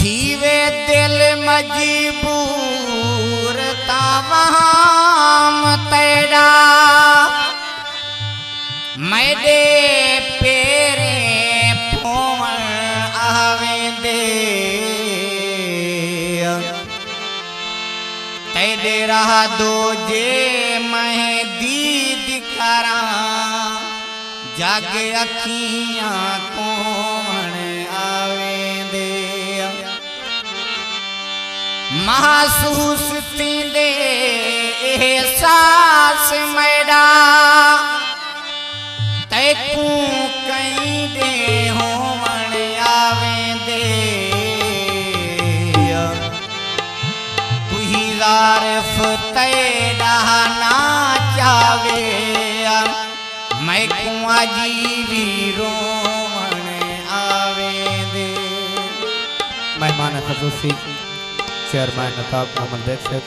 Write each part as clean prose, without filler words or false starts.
थीवे दिल मजबूर तावाम तेरा मैडे पेरे फोन आवे दे तेरे राह दो जे मैं दीद करा जग अखियां कौन आवे दे महसूस थींदे एहसास मेरा तैकू कहीं दे होवन आवे दे तुही ज़ारिफ तेरा ना चावे मैं कुआं जीवी रोवन आवे दे। मेहमान खसूसी चेयरमैन नताब मोहम्मद बेग साहब,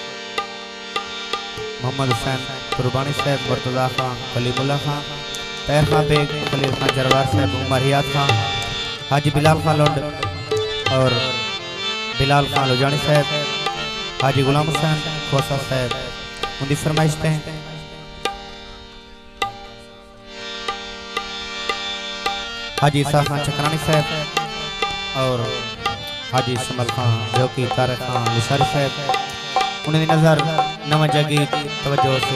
मोहम्मद हुसैन कुर्बानी साहब, मुर्तज़ा खान, कलीमुल्लाह खान, तैर खान बेग, खलील खान जरवार साहब, उमर हियात खान, हाजी बिलाल खान लोंड और बिलाल खान लोजानी साहब, हाजी गुलाम हुसैन खोसा साहब उनकी फरमाइश पे हाजी ईसा खान चक्रानी साहब और हाजी समल खान जो कि तारक खान निसारी साहब उन्हें नजर नवा जगीत तवज्जो से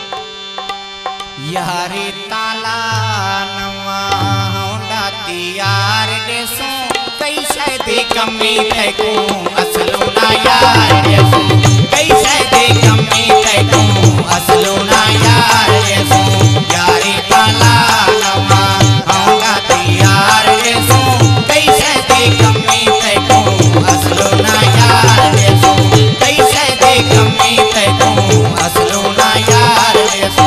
यारी ताला नवा होंडा तियार देसो कई शायद कमी तैको असलो ना यार देसो कई शायद कमी तैको असलो ना यार देसो यारी ताला नवा होंडा तियार देसो कई शायद कमी तैको असलो ना यार देसो कई शायद कमी तैको असलो ना यार देसो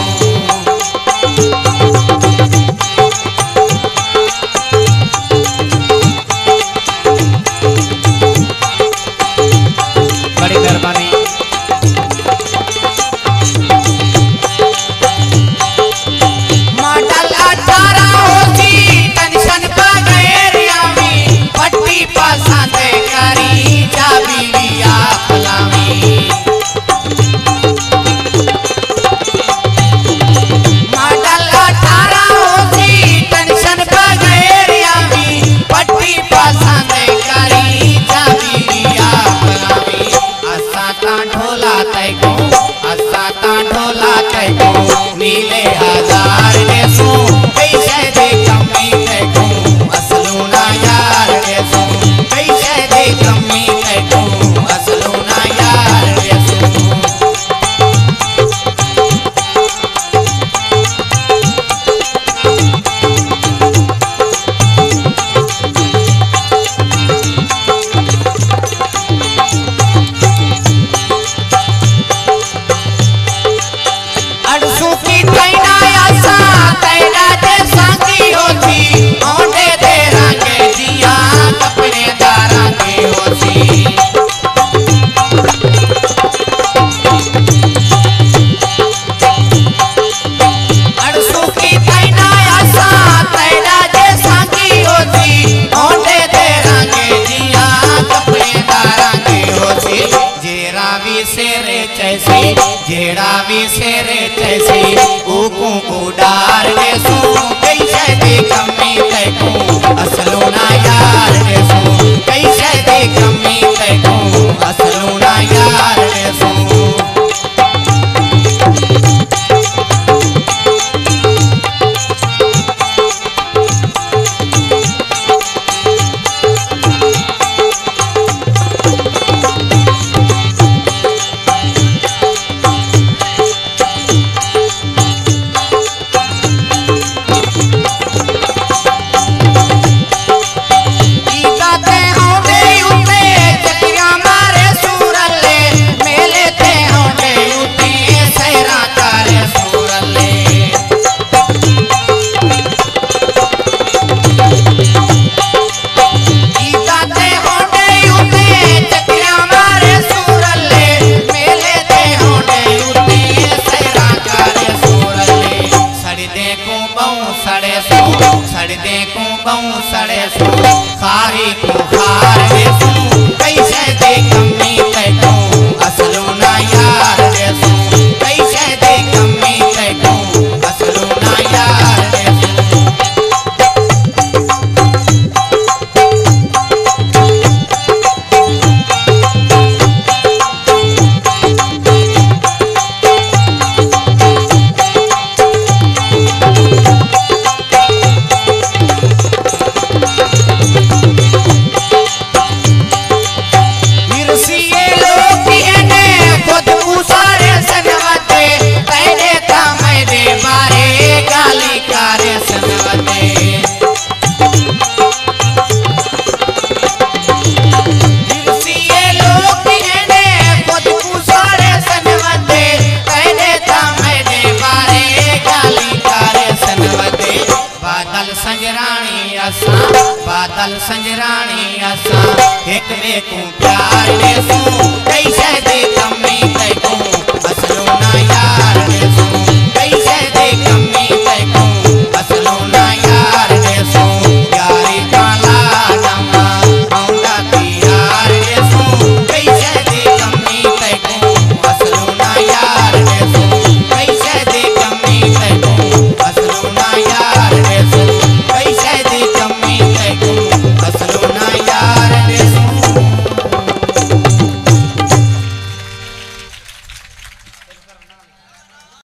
लाल संजराणी असा एक ॿिए को प्यार ॾेसूं कई